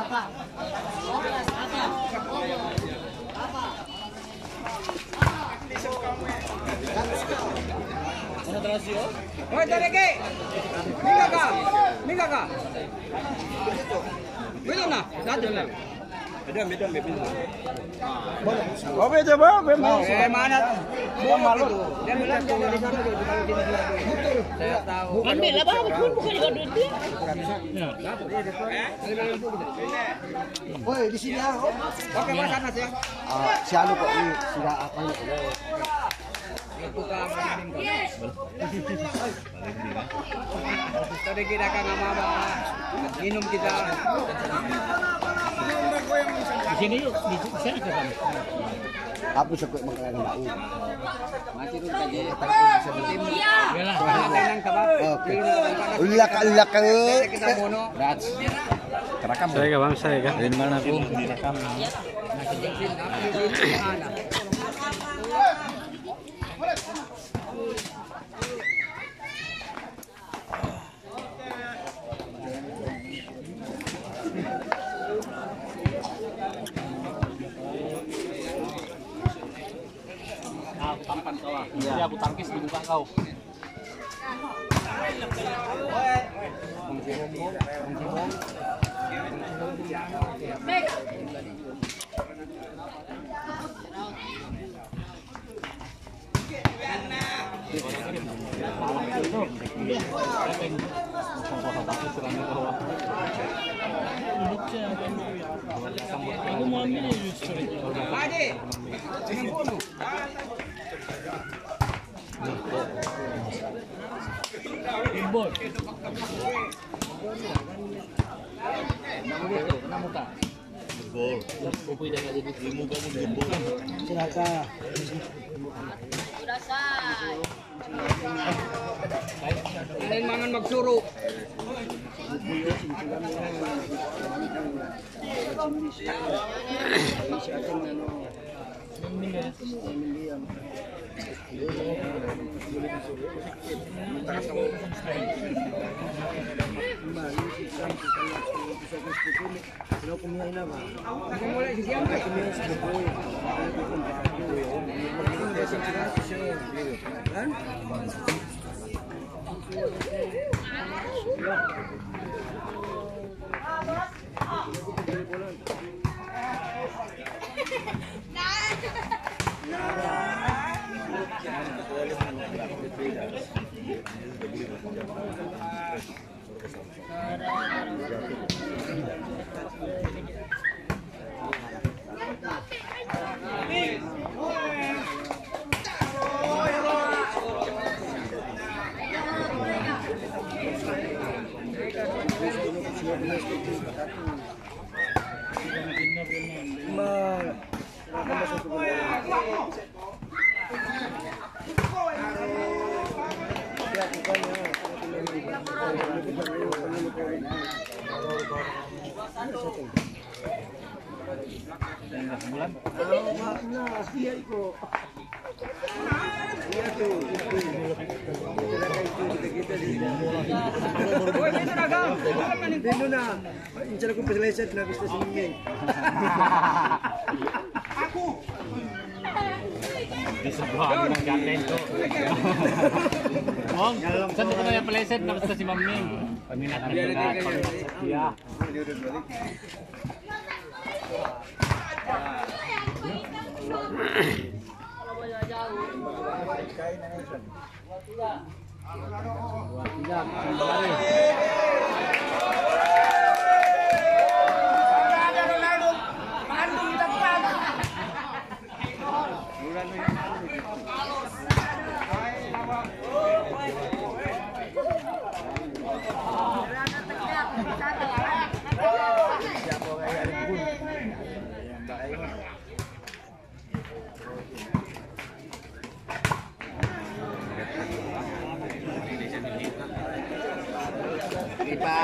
Oi, Tareke! Mingga ka? Belum na? Dado lang. Bedon. Oh, beda ba? Mana? Dia malu. Dia bilang saya tahu. Ambil lah bang, bukan juga duit dia. Woi, di sini ya. Oke, Mas Anas ya. Si Anu kok ini sudah apa ini? Tadi kita akan sama minum kita. Di sini yuk, di sana ke sana. Aku sekut makanan aku. Masih dulu tadi bisa bertim. Yalah. Tenang kabab. Oke. Ulak. Kita mono. Kerekam. Saya kah? Dari mana aku? Kerekam. Masih jengsin api di mana? Tampan kau. Jadi aku tangkis di muka kau. Aku mau ambil justru. Ade. Jangan bunuh. Timbul. Kena muka. Gembol. Upui dah kali di muka mu gembol. Silakan. Sudah say. Kalian mangan magsuro. Dino na. Insya Allah penyelesaian na bisa sini. Di sebuah dengan ganden tuh. Mong, saan ko na yung paleset na basta si Maming. Paminat na lahat. Iya. Kita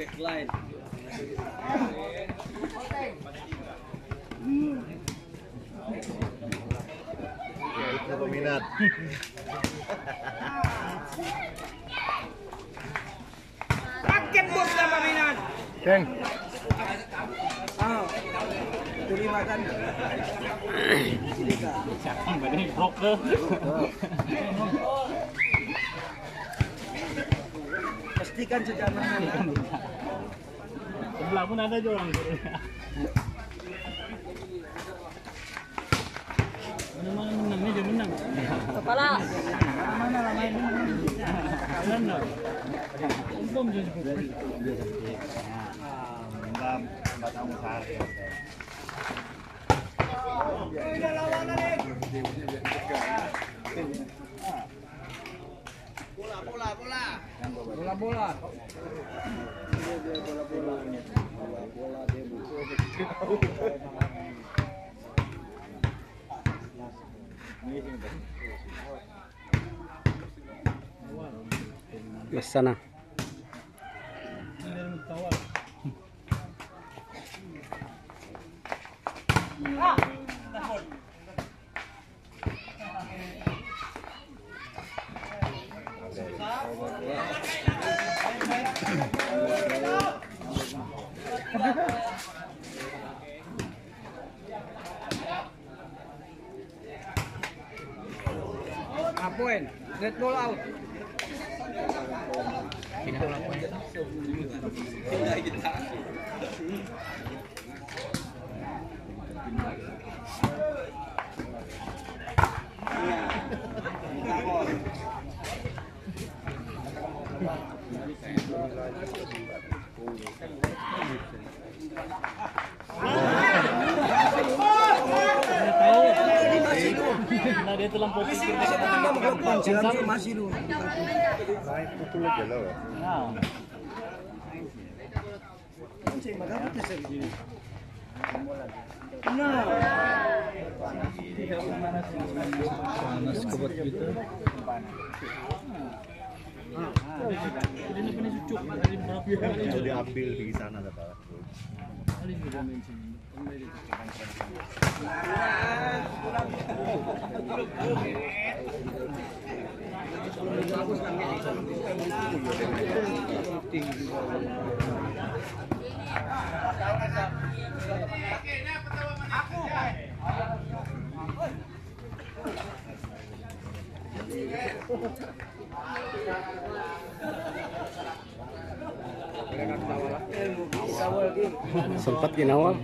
backline. Itu peminat. Paket bos sama minat. Ceng. Tuli makan. Siapa yang broker? Pastikan sejak mana. Sebelah pun ada juga orang. Mana menang, meja menang. Kepala. Mana lah main. Kalian dah. Untung je juga. Mbak tahu sehari. Bola. Mas sana. Apoin. Red ball out. Nah dia telah posisi Masih lu. Naik itu lagi loh. Nah. Panas kebot gitu. Yang diambil di sana kata. Sempat ginawal.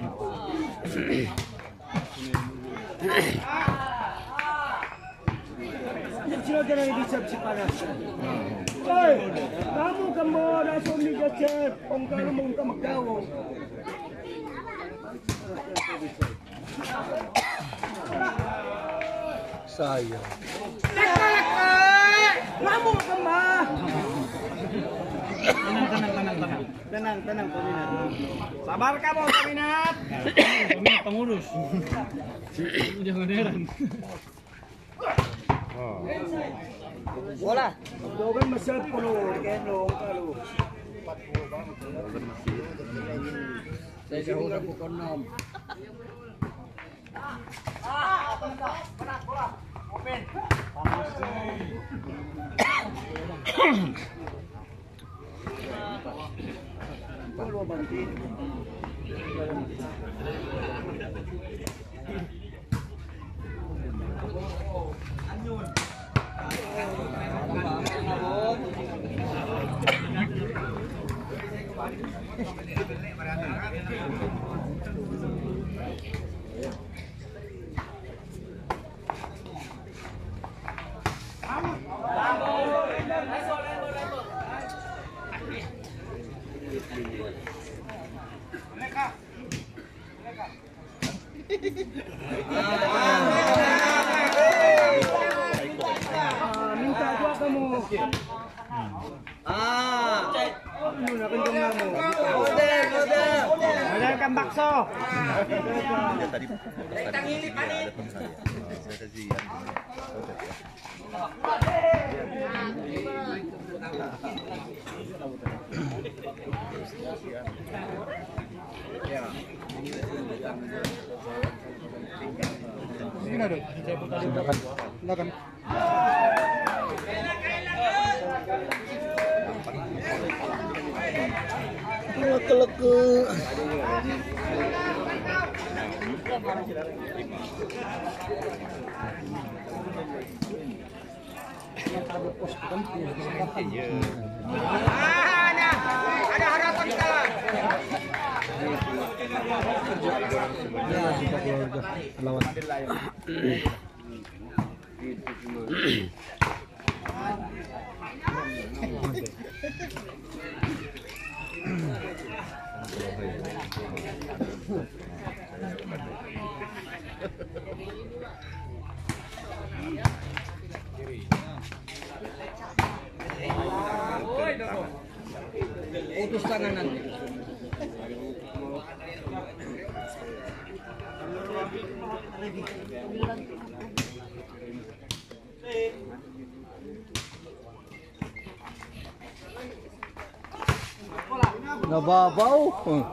Sila ka nang ibig si panas. Hey! Kamu ka mo na sumli ka chef. Kung ka mong ka magdawo. Sayang. Kamu ka ma! Tenang. Tenang, peminat. Sabar kamu, peminat. Kami pengurus. Jangan heran. Bola. Dogan masyad po no. Kaya no. Saya jauh dah pukul 6. Pulo bantin. Minta dua kamu. Ano na kencang kamu. Model kan bakso. Ya tadi ada teman saya. Saya kasih yang Silakan. Leke-leke. Ada harapan kalah. Ya, kita keluarga lawan. Putus tangan nanti. Nababaw.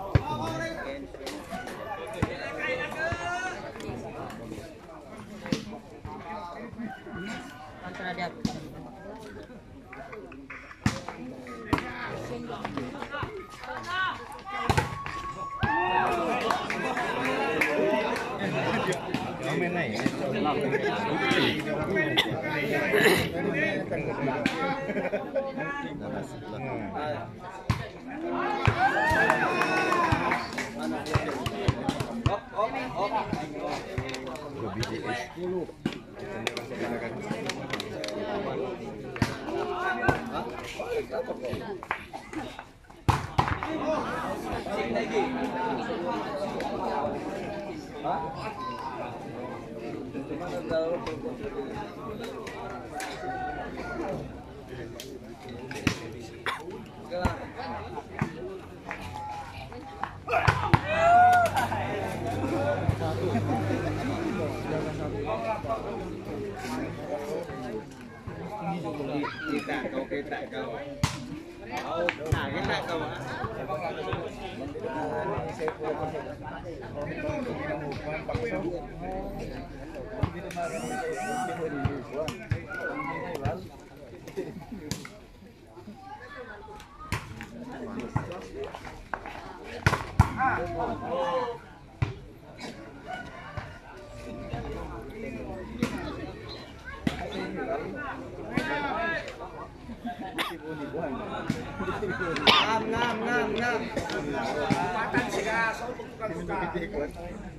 Enam. Patan siga, so bukan bukan.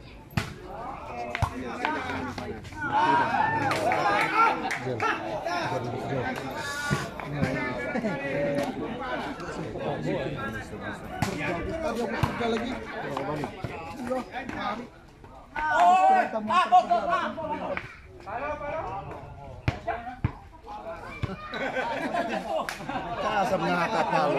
Asap nakakatawa.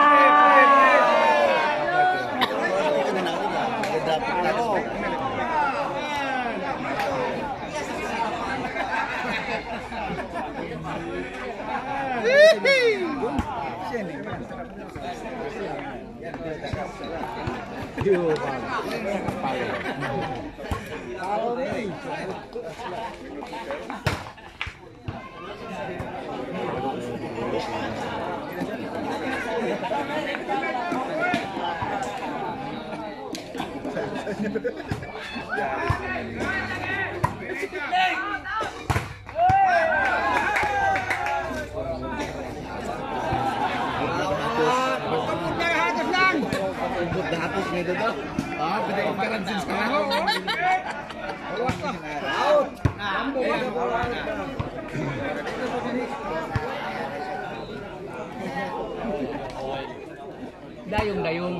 Dayung.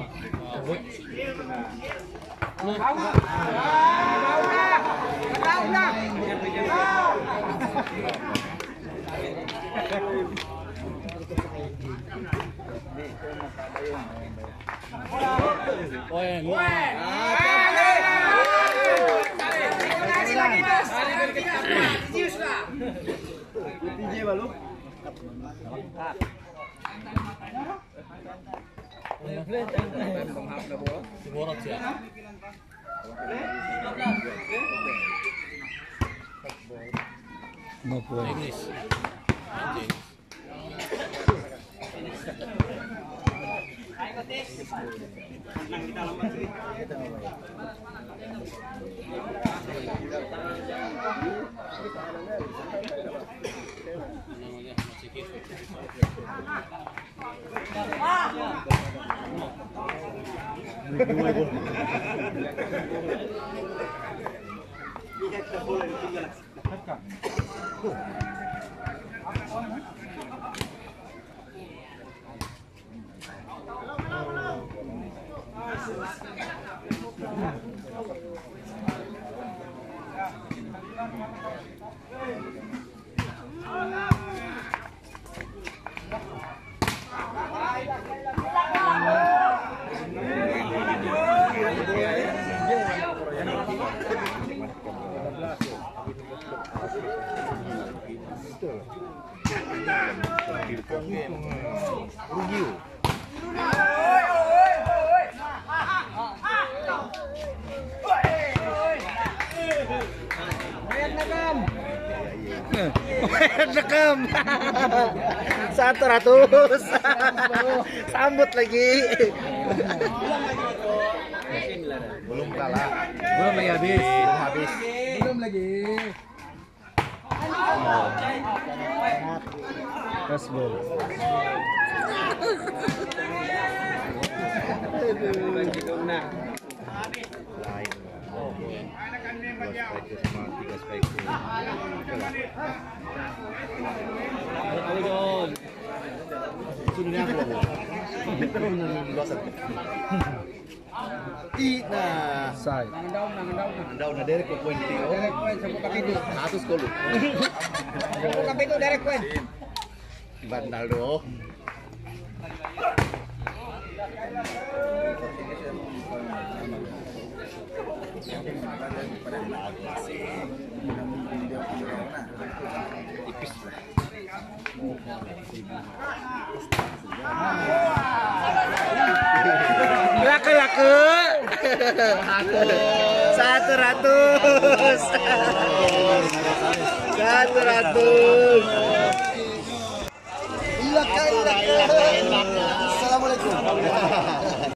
Siguro siya. English. Rekam 100 sambut lagi. Belum kalah. Belum lagi habis. Belum lagi. Kasbol. Lain. Dua striker sama 3 striker. Sudah aku. Terus dua set. Nah, Sai. anda udah derek ke poin tiga. Direct point sa buka pintu. 100 gol. Sa buka pintu direct point. Bandal do. Laku-laku. 100. 100.